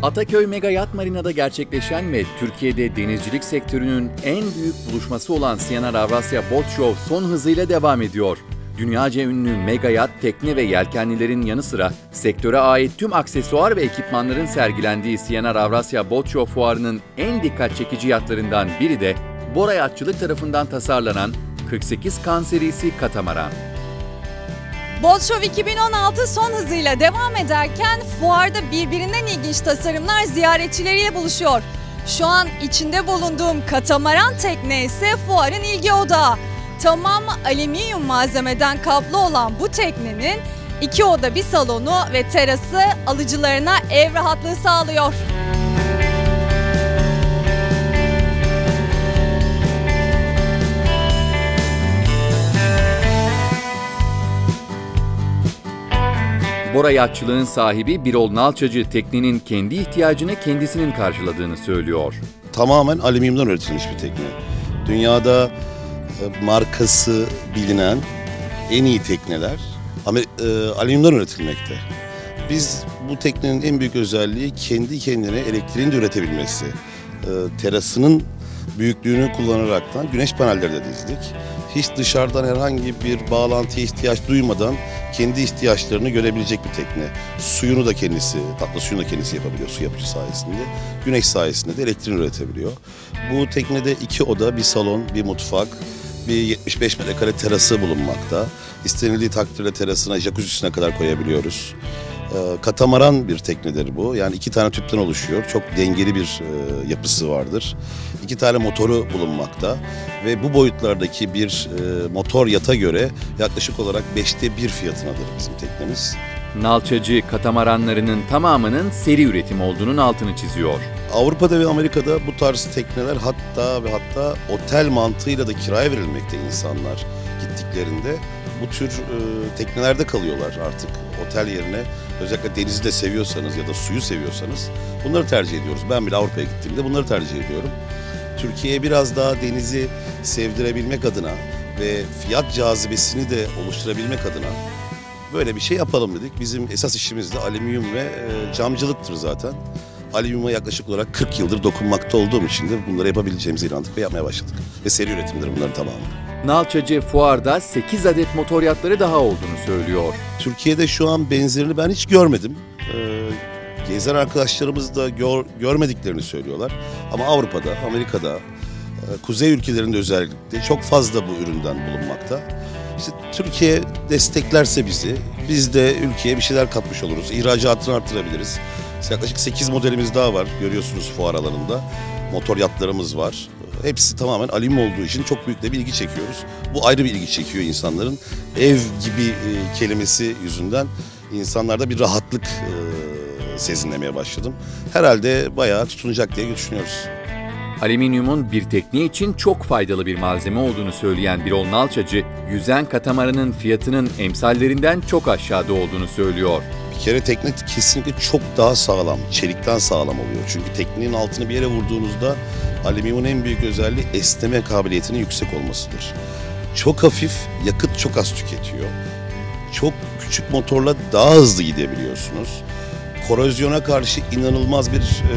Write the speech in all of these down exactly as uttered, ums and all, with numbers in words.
Ataköy Mega Yat Marina'da gerçekleşen ve Türkiye'de denizcilik sektörünün en büyük buluşması olan C N R Avrasya Boat Show son hızıyla devam ediyor. Dünyaca ünlü mega yat, tekne ve yelkenlilerin yanı sıra sektöre ait tüm aksesuar ve ekipmanların sergilendiği C N R Avrasya Boat Show fuarının en dikkat çekici yatlarından biri de Bora Yatçılık tarafından tasarlanan kırk sekiz Kan serisi katamaran. Boat Show iki bin on altı son hızıyla devam ederken fuarda birbirinden ilginç tasarımlar ziyaretçileriyle buluşuyor. Şu an içinde bulunduğum katamaran tekne ise fuarın ilgi odağı. Tamamı alüminyum malzemeden kaplı olan bu teknenin iki oda bir salonu ve terası alıcılarına ev rahatlığı sağlıyor. Bora Yatçılığın sahibi Birol Nalçacı teknenin kendi ihtiyacını kendisinin karşıladığını söylüyor. Tamamen alüminyumdan üretilmiş bir tekne. Dünyada markası bilinen en iyi tekneler alüminyumdan üretilmekte. Biz bu teknenin en büyük özelliği kendi kendine elektriğini de üretebilmesi. Terasının büyüklüğünü kullanaraktan güneş panelleri de dizdik. Hiç dışarıdan herhangi bir bağlantıya ihtiyaç duymadan kendi ihtiyaçlarını görebilecek bir tekne. Suyunu da kendisi, tatlı suyunu da kendisi yapabiliyor su yapıcı sayesinde. Güneş sayesinde de elektriğini üretebiliyor. Bu teknede iki oda, bir salon, bir mutfak, bir yetmiş beş metrekare terası bulunmakta. İstenildiği takdirde terasına, jacuzzi'sine kadar koyabiliyoruz. Katamaran bir teknedir bu. Yani iki tane tüpten oluşuyor. Çok dengeli bir e, yapısı vardır. İki tane motoru bulunmakta. Ve bu boyutlardaki bir e, motor yata göre yaklaşık olarak beşte bir fiyatınadır bizim teknemiz. Nalçacı katamaranlarının tamamının seri üretim olduğunun altını çiziyor. Avrupa'da ve Amerika'da bu tarz tekneler hatta ve hatta otel mantığıyla da kiraya verilmekte insanlar gittiklerinde. Bu tür e, teknelerde kalıyorlar artık otel yerine. Özellikle denizi de seviyorsanız ya da suyu seviyorsanız bunları tercih ediyoruz. Ben bile Avrupa'ya gittiğimde bunları tercih ediyorum. Türkiye'ye biraz daha denizi sevdirebilmek adına ve fiyat cazibesini de oluşturabilmek adına böyle bir şey yapalım dedik. Bizim esas işimiz de alüminyum ve e, camcılıktır zaten. Alüminyuma yaklaşık olarak kırk yıldır dokunmakta olduğum için de bunları yapabileceğimize inandık ve yapmaya başladık. Ve seri üretimdir bunların tamamı. Nalçacı fuarda sekiz adet motor yatları daha olduğunu söylüyor. Türkiye'de şu an benzerini ben hiç görmedim. Ee, gezen arkadaşlarımız da gör, görmediklerini söylüyorlar. Ama Avrupa'da, Amerika'da, e, kuzey ülkelerinde özellikle çok fazla bu üründen bulunmakta. İşte Türkiye desteklerse bizi, biz de ülkeye bir şeyler katmış oluruz. İhracatını artırabiliriz. Yaklaşık sekiz modelimiz daha var. Görüyorsunuz fuar alanında. Motor yatlarımız var. Hepsi tamamen alüminyum olduğu için çok büyük de bir ilgi çekiyoruz. Bu ayrı bir ilgi çekiyor insanların. Ev gibi e, kelimesi yüzünden insanlarda bir rahatlık e, sezinlemeye başladım. Herhalde bayağı tutunacak diye düşünüyoruz. Alüminyumun bir tekne için çok faydalı bir malzeme olduğunu söyleyen Birol Nalçacı, yüzen katamaranın fiyatının emsallerinden çok aşağıda olduğunu söylüyor. Bir kere tekne kesinlikle çok daha sağlam, çelikten sağlam oluyor. Çünkü teknenin altını bir yere vurduğunuzda alüminyumun en büyük özelliği esneme kabiliyetinin yüksek olmasıdır. Çok hafif, yakıt çok az tüketiyor. Çok küçük motorla daha hızlı gidebiliyorsunuz. Korozyona karşı inanılmaz bir e,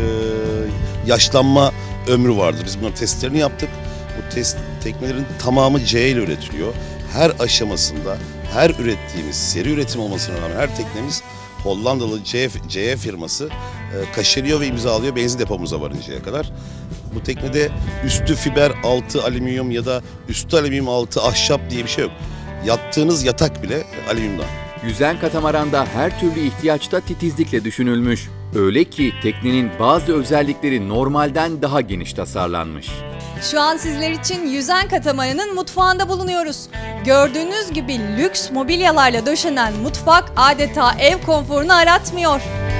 yaşlanma ömrü vardır. Biz bunların testlerini yaptık. Bu test teknelerin tamamı C ile üretiliyor. Her aşamasında, her ürettiğimiz, seri üretim olmasına rağmen her teknemiz Hollandalı C E firması e, kaşeliyor ve imzalıyor benzin depomuza varıncaya kadar. Bu teknede üstü fiber, altı alüminyum ya da üstü alüminyum, altı ahşap diye bir şey yok. Yattığınız yatak bile alüminyumdan. Yüzen katamaranda her türlü ihtiyaçta titizlikle düşünülmüş. Öyle ki teknenin bazı özellikleri normalden daha geniş tasarlanmış. Şu an sizler için yüzen katamaranın mutfağında bulunuyoruz. Gördüğünüz gibi lüks mobilyalarla döşenen mutfak adeta ev konforunu aratmıyor.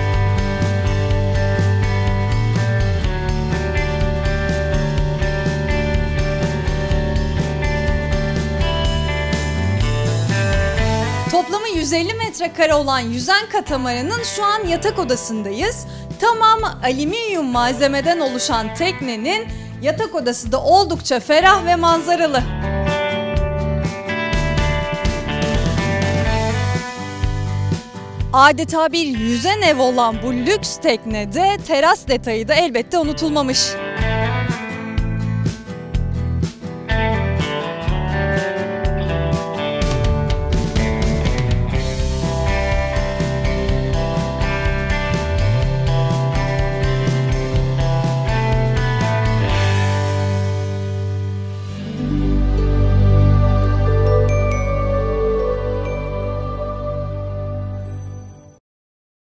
Toplamı yüz elli metrekare olan yüzen katamaranın şu an yatak odasındayız. Tamamı alüminyum malzemeden oluşan teknenin yatak odası da oldukça ferah ve manzaralı. Adeta bir yüzen ev olan bu lüks teknede teras detayı da elbette unutulmamış.